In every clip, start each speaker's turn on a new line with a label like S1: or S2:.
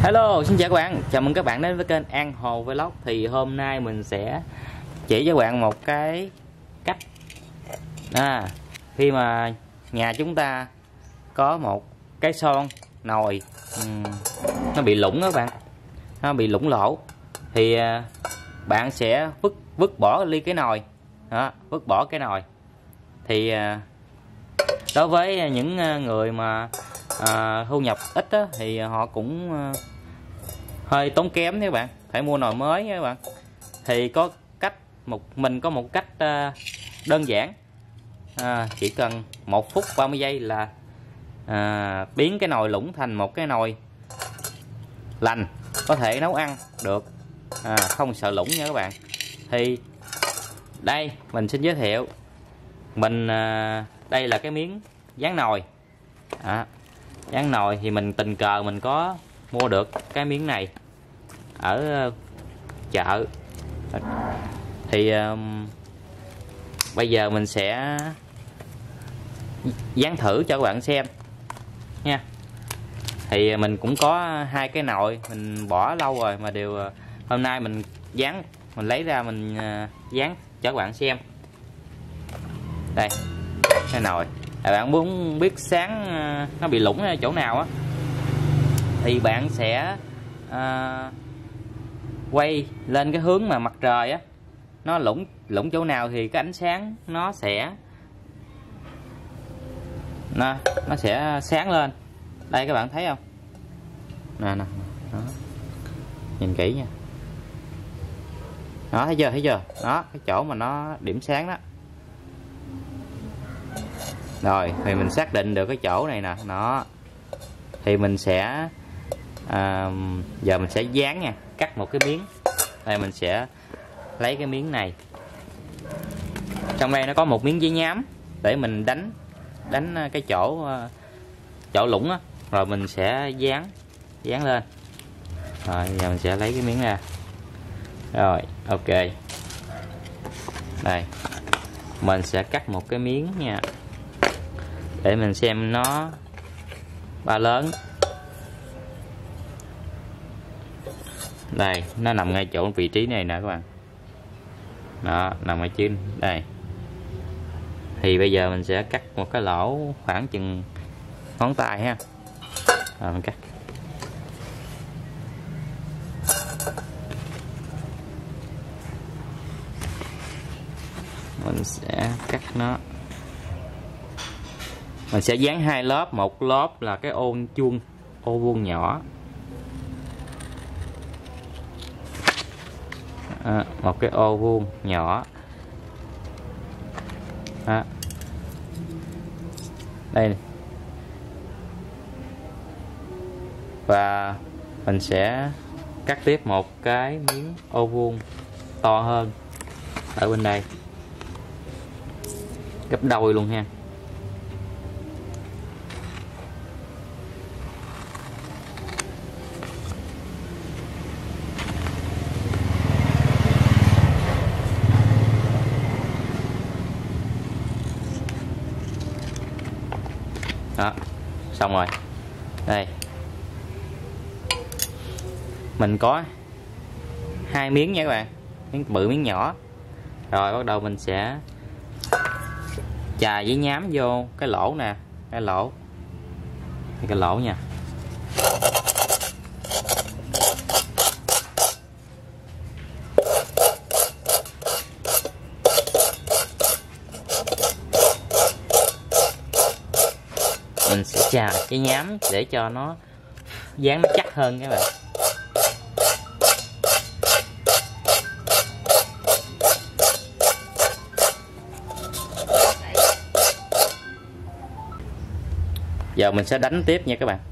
S1: Hello, xin chào các bạn, chào mừng các bạn đến với kênh An Hồ Vlog. Thì hôm nay mình sẽ chỉ cho các bạn một cái cách khi mà nhà chúng ta có một cái son nồi nó bị lủng đó các bạn, nó bị lủng lỗ thì bạn sẽ vứt bỏ ly cái nồi đó, vứt bỏ cái nồi. Thì đối với những người mà thu nhập ít á, thì họ cũng hơi tốn kém các bạn, phải mua nồi mới các bạn. Thì có cách mình có một cách đơn giản, chỉ cần 1 phút 30 giây là biến cái nồi lủng thành một cái nồi lành, có thể nấu ăn được, không sợ lủng nha các bạn. Thì đây mình xin giới thiệu, đây là cái miếng dán nồi. Dán nồi thì mình tình cờ mình có mua được cái miếng này ở chợ. Thì bây giờ mình sẽ dán thử cho các bạn xem nha. Thì mình cũng có 2 cái nồi mình bỏ lâu rồi mà đều hôm nay mình lấy ra mình dán cho các bạn xem. Đây cái nồi, các bạn muốn biết sáng nó bị lủng ở chỗ nào á thì bạn sẽ quay lên cái hướng mà mặt trời á, nó lủng chỗ nào thì cái ánh sáng nó sẽ sáng lên. Đây các bạn thấy không, nè đó. Nhìn kỹ nha, đó thấy chưa đó, cái chỗ mà nó điểm sáng đó. Rồi thì mình xác định được cái chỗ này nè, nó thì mình sẽ giờ mình sẽ dán nha, cắt một cái miếng. Đây mình sẽ lấy cái miếng này, trong đây nó có một miếng giấy nhám để mình đánh cái chỗ lủng á, rồi mình sẽ dán lên. Rồi giờ mình sẽ lấy cái miếng ra, rồi ok. Đây mình sẽ cắt một cái miếng nha, để mình xem nó bao lớn. Đây nó nằm ngay chỗ vị trí này nè các bạn, đó nằm ở trên đây. Thì bây giờ mình sẽ cắt một cái lỗ khoảng chừng ngón tay ha. Rồi mình cắt, mình sẽ cắt nó. Mình sẽ dán 2 lớp, một lớp là cái ô vuông nhỏ, một cái ô vuông nhỏ đây, và mình sẽ cắt tiếp một cái miếng ô vuông to hơn ở bên đây, gấp đôi luôn ha. Đó, xong rồi. Đây mình có 2 miếng nha các bạn, miếng bự miếng nhỏ. Rồi bắt đầu mình sẽ chà giấy nhám vô cái lỗ nè, cái lỗ nha. Mình sẽ chà cái nhám để cho nó dán nó chắc hơn các bạn. Giờ mình sẽ đánh tiếp nha các bạn.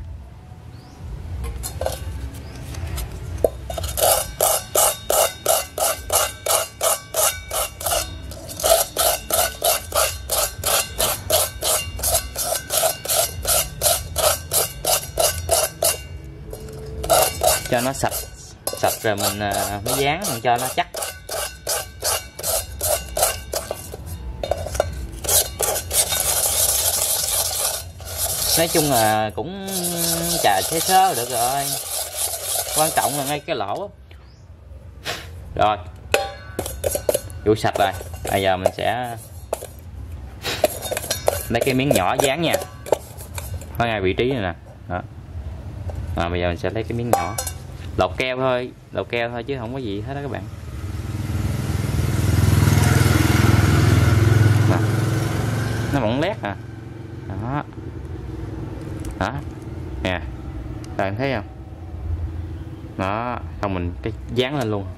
S1: Cho nó sạch rồi mình mới dán, mình cho nó chắc. Nói chung là cũng chà thế sớ được rồi. quan trọng là ngay cái lỗ. Rồi đủ sạch rồi, bây giờ mình sẽ lấy cái miếng nhỏ dán nha, có ngay vị trí này nè. Đó. Bây giờ mình sẽ lấy cái miếng nhỏ lột keo thôi chứ không có gì hết đó các bạn. Đó. Nó vẫn lét à. Đó nè, bạn thấy không? Đó, xong mình cái dán lên luôn.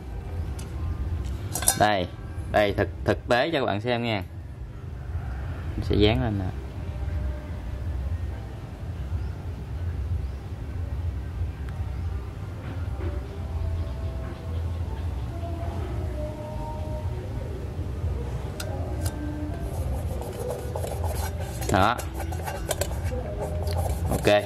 S1: Đây thực tế cho các bạn xem nha, mình sẽ dán lên nè. Đó, ok,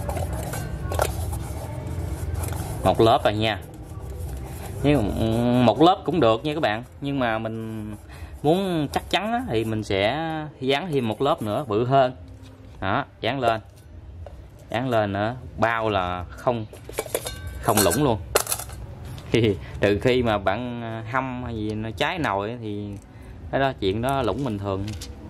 S1: một lớp rồi nha. Nhưng một lớp cũng được nha các bạn, nhưng mà mình muốn chắc chắn á, thì mình sẽ dán thêm một lớp nữa bự hơn. Đó, dán lên nữa, bao là không lủng luôn. Trừ khi mà bạn hâm hay gì nó cháy nồi thì cái đó chuyện đó lủng bình thường.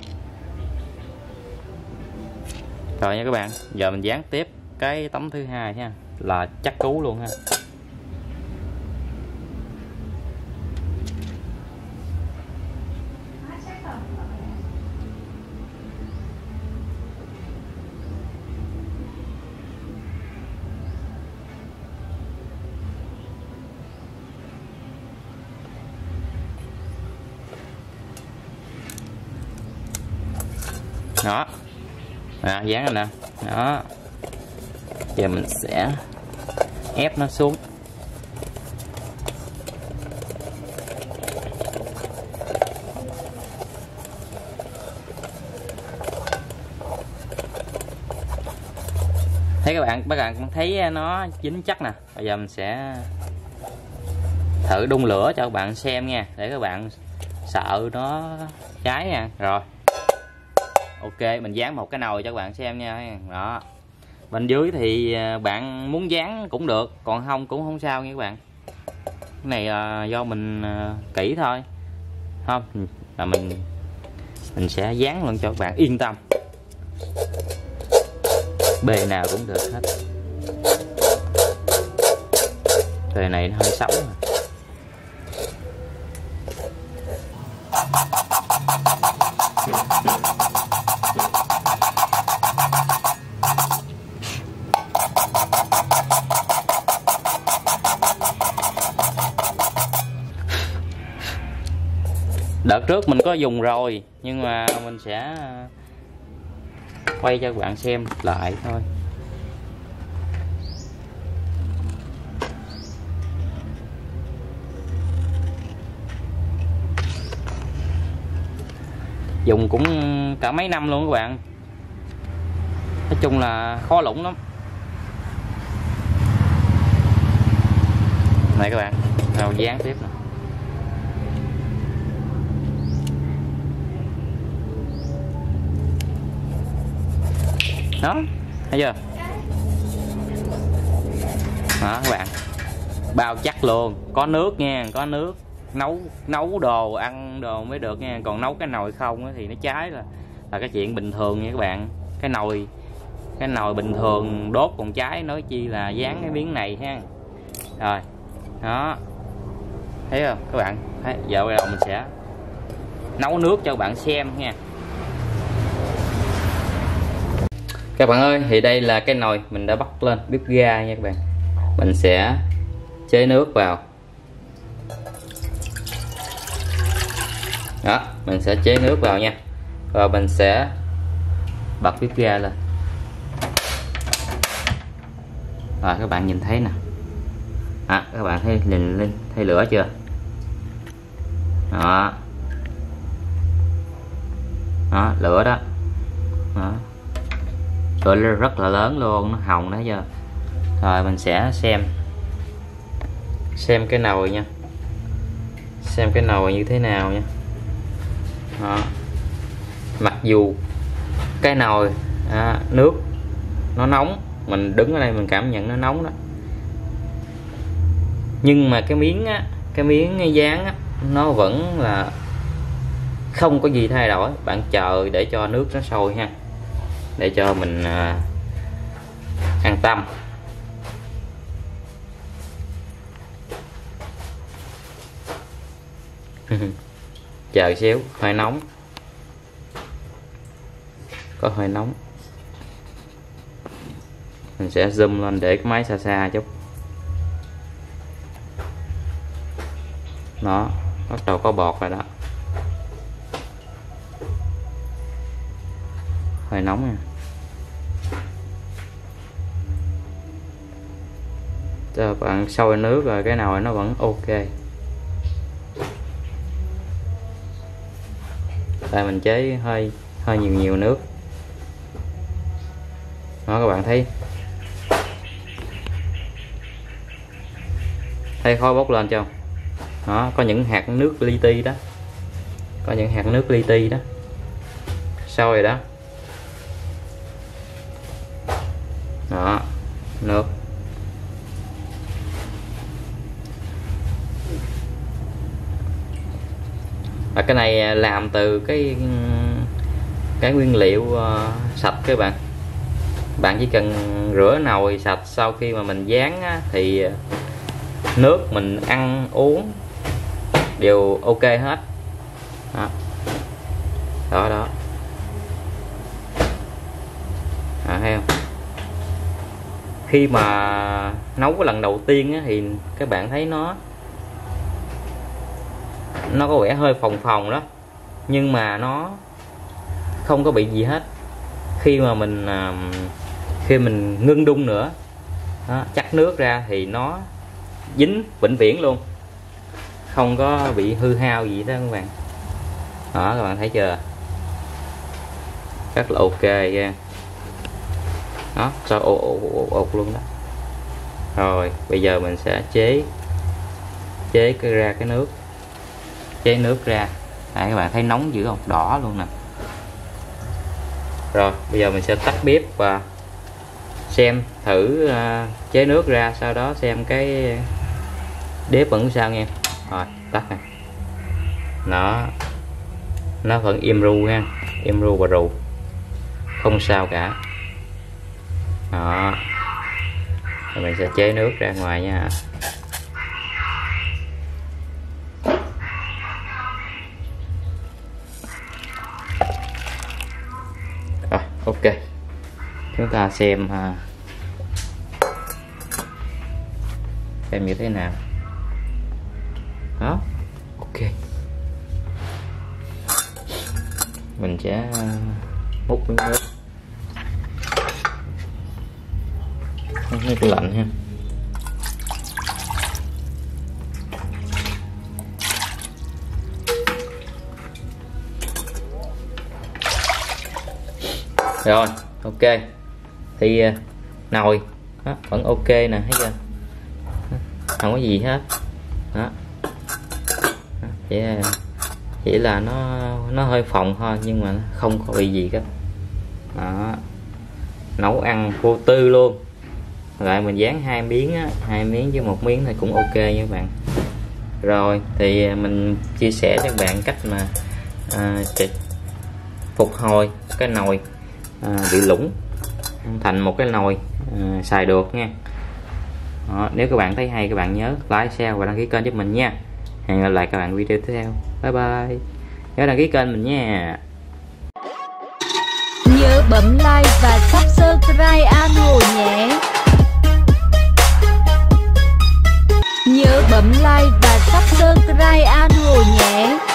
S1: Rồi nha các bạn, giờ mình dán tiếp cái tấm thứ hai ha, là chắc cú luôn ha. Đó, dán lên nè. Đó, giờ mình sẽ ép nó xuống. Thấy các bạn thấy nó dính chắc nè. Bây giờ mình sẽ thử đun lửa cho các bạn xem nha, để các bạn sợ nó cháy nha. Rồi ok, mình dán một cái nồi cho các bạn xem nha. Đó, bên dưới thì bạn muốn dán cũng được, còn không cũng không sao nha các bạn. Cái này là do mình kỹ thôi, không là mình sẽ dán luôn cho các bạn yên tâm. Bề nào cũng được hết. Bề này nó hơi xấu rồi. Đợt trước mình có dùng rồi, nhưng mà mình sẽ quay cho các bạn xem lại thôi. Dùng cũng cả mấy năm luôn các bạn. Nói chung là khó lủng lắm. Này các bạn, nào dán tiếp nè. Đó, thấy chưa? Đó các bạn, bao chắc luôn, có nước nha, có nước nấu đồ ăn đồ mới được nha, còn nấu cái nồi không thì nó cháy là cái chuyện bình thường nha các bạn. Cái nồi bình thường đốt còn cháy, nói chi là dán cái miếng này ha. Rồi đó, thấy không các bạn? Thấy, giờ bây giờ mình sẽ nấu nước cho các bạn xem nha. Các bạn ơi, thì đây là cái nồi mình đã bắt lên bếp ga nha các bạn. Mình sẽ chế nước vào. Đó, mình sẽ chế nước vào nha. Và mình sẽ bật bếp ga lên. Rồi các bạn nhìn thấy nè. Các bạn thấy nhìn thấy lửa chưa? Đó. Đó, lửa đó. Đó. Lửa rất là lớn luôn, nó hồng đó giờ. Rồi mình sẽ xem cái nồi nha, xem cái nồi như thế nào nha. Đó. Mặc dù cái nồi nước nó nóng, mình đứng ở đây mình cảm nhận nó nóng đó, Nhưng mà cái miếng dán á, nó vẫn là không có gì thay đổi. Bạn chờ để cho nước nó sôi ha, để cho mình an tâm. Chờ xíu, hơi nóng, có hơi nóng. Mình sẽ zoom lên để cái máy xa xa chút. Đó, bắt đầu có bọt rồi đó. Hơi nóng nha. Cho bạn sôi nước rồi, cái nồi nó vẫn ok. Đây mình chế hơi nhiều nước. Đó, các bạn thấy khói bốc lên chưa? Đó, có những hạt nước li ti đó, có những hạt nước li ti đó, sôi rồi đó. Đó, nước. Và cái này làm từ cái nguyên liệu sạch các bạn. Bạn chỉ cần rửa nồi sạch, sau khi mà mình dán á, thì nước mình ăn uống đều ok hết. Đó, đó. Thấy không? Khi mà nấu cái lần đầu tiên á, thì các bạn thấy nó có vẻ hơi phồng đó, nhưng mà nó không có bị gì hết. Khi mà mình ngưng đun nữa đó, chắc nước ra thì nó dính vĩnh viễn luôn, không có bị hư hao gì đó các bạn. Đó, các bạn thấy chưa? Rất là ok nha. Đó, sao ột luôn đó. Rồi bây giờ mình sẽ chế ra cái nước, chế nước ra. Đấy, các bạn thấy nóng dữ không? Đỏ luôn nè. Rồi bây giờ mình sẽ tắt bếp và xem thử chế nước ra, sau đó xem cái đếp vẫn sao nha. Rồi tắt nè. Nó vẫn im ru ha, im ru và ru, không sao cả. Đó, rồi mình sẽ chế nước ra ngoài nha. Rồi ok, chúng ta xem như thế nào. Đó, ok. Mình sẽ múc miếng nước. Nước lạnh ha. Rồi ok, thì nồi đó, vẫn ok nè, thấy chưa? Không có gì hết đó. Chỉ là nó hơi phồng thôi, nhưng mà không có bị gì hết. Đó, nấu ăn vô tư luôn. Lại mình dán 2 miếng á, 2 miếng với 1 miếng thì cũng ok nha các bạn. Rồi thì mình chia sẻ cho các bạn cách mà phục hồi cái nồi bị lủng thành một cái nồi xài được nha. Đó, nếu các bạn thấy hay, các bạn nhớ like, share và đăng ký kênh giúp mình nha. Hẹn gặp lại các bạn video tiếp theo. Bye bye. Nhớ đăng ký kênh mình nha.
S2: Nhớ bấm like và subscribe An Hồ nhé. Nhớ bấm like và subscribe An Hồ nhé.